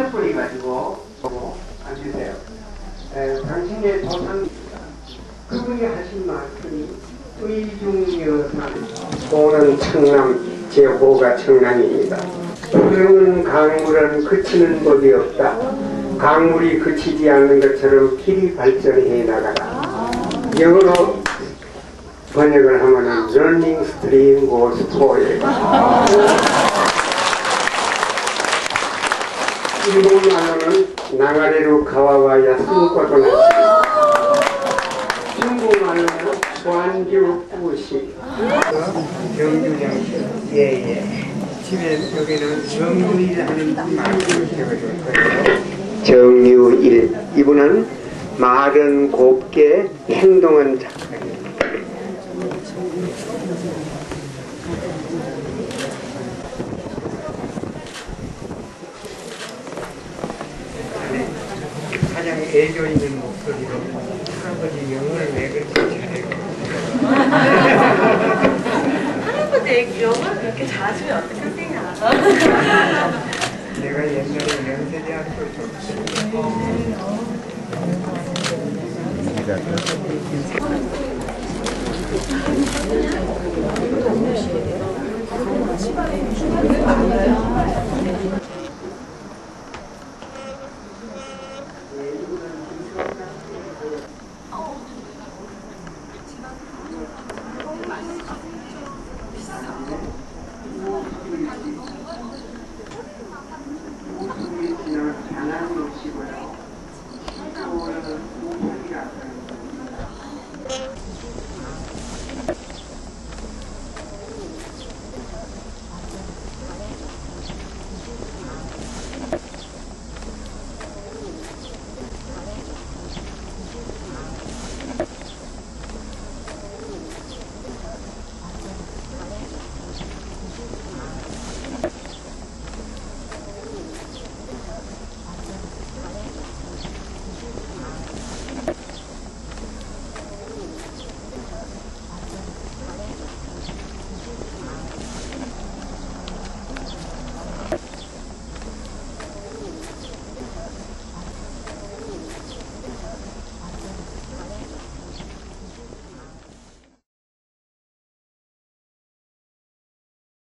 직접 뿌려가지고 앉으세요. 당신의 조상 그분이 하신 말씀이 의중여산 오는 청남 제5가 청남입니다. 흐르는 강물은 그치는 법이 없다. 강물이 그치지 않는 것처럼 길이 발전해 나가라. 영어로 번역을 하면은 Running Stream Goes Forward. 일본말로는 나가래로 가와와야 숨고도 나시. 중국말로는 완주 부시. 경주장실. 예예. 집에 여기는 정유일하는 말씀을 적어줄 거예요. 정유일. 이분은 말은 곱게 행동은 착하게. 가장 애교 있는 목소리로 할아버지 영어를 왜 그렇게 잘해요? 할아버지 영어를 그렇게 잘하시면 어떡하세요? 내가 옛날에 연세대학교 줬어요.